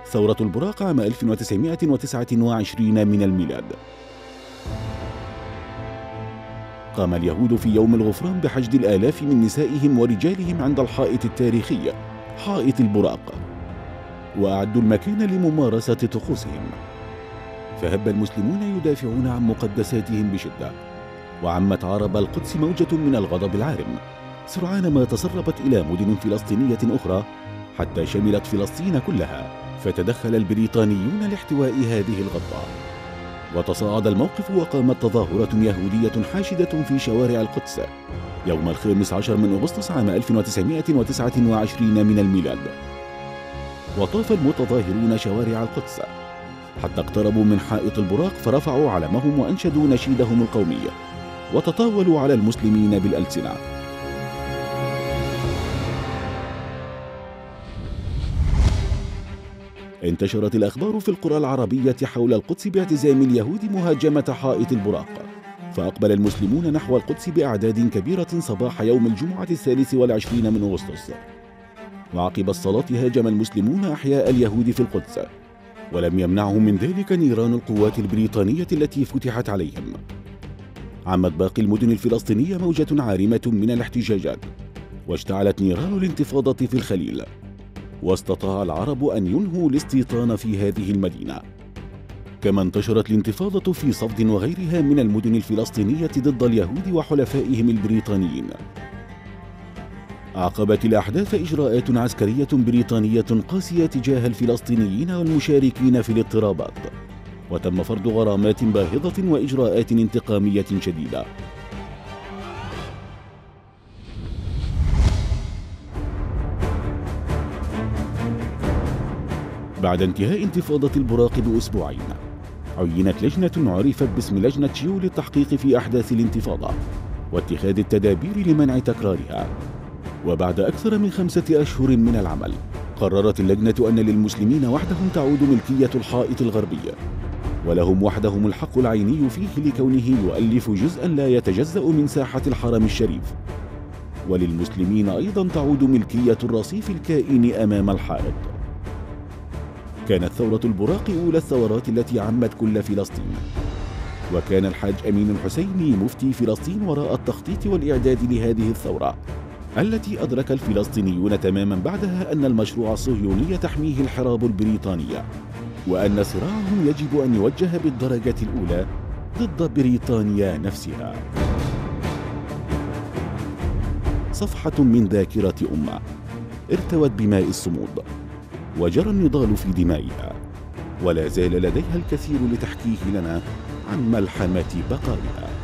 ثورة البراق عام 1929 من الميلاد. قام اليهود في يوم الغفران بحشد الآلاف من نسائهم ورجالهم عند الحائط التاريخي حائط البراق، وأعدوا المكان لممارسة طقوسهم. فهب المسلمون يدافعون عن مقدساتهم بشدة، وعمت عرب القدس موجة من الغضب العارم، سرعان ما تسربت إلى مدن فلسطينية أخرى حتى شملت فلسطين كلها. فتدخل البريطانيون لاحتواء هذه الغضبة، وتصاعد الموقف، وقامت تظاهرة يهودية حاشدة في شوارع القدس يوم 15 من أغسطس عام 1929 من الميلاد. وطاف المتظاهرون شوارع القدس حتى اقتربوا من حائط البراق، فرفعوا علمهم وأنشدوا نشيدهم القومي، وتطاولوا على المسلمين بالألسنة. انتشرت الأخبار في القرى العربية حول القدس باعتزام اليهود مهاجمة حائط البراق، فأقبل المسلمون نحو القدس بأعداد كبيرة صباح يوم الجمعة 23 من أغسطس. وعقب الصلاة هاجم المسلمون أحياء اليهود في القدس، ولم يمنعهم من ذلك نيران القوات البريطانية التي فتحت عليهم. عمت باقي المدن الفلسطينية موجة عارمة من الاحتجاجات، واشتعلت نيران الانتفاضة في الخليل، واستطاع العرب أن ينهوا الاستيطان في هذه المدينة. كما انتشرت الانتفاضة في صفد وغيرها من المدن الفلسطينية ضد اليهود وحلفائهم البريطانيين. عقبت الأحداث إجراءات عسكرية بريطانية قاسية تجاه الفلسطينيين والمشاركين في الاضطرابات، وتم فرض غرامات باهظة وإجراءات انتقامية شديدة. بعد انتهاء انتفاضة البراق بأسبوعين، عينت لجنة عرفت باسم لجنة شيو للتحقيق في أحداث الانتفاضة واتخاذ التدابير لمنع تكرارها. وبعد أكثر من 5 أشهر من العمل، قررت اللجنة أن للمسلمين وحدهم تعود ملكية الحائط الغربي، ولهم وحدهم الحق العيني فيه لكونه يؤلف جزءا لا يتجزأ من ساحة الحرم الشريف، وللمسلمين أيضا تعود ملكية الرصيف الكائن أمام الحائط. كانت ثورة البراق أولى الثورات التي عمت كل فلسطين، وكان الحاج أمين الحسيني مفتي فلسطين وراء التخطيط والإعداد لهذه الثورة، التي أدرك الفلسطينيون تماما بعدها أن المشروع الصهيوني تحميه الحراب البريطانية، وأن صراعهم يجب أن يوجه بالدرجة الأولى ضد بريطانيا نفسها. صفحة من ذاكرة أمة ارتوت بماء الصمود، وجرى النضال في دمائها، ولا زال لديها الكثير لتحكيه لنا عن ملحمة بقائها.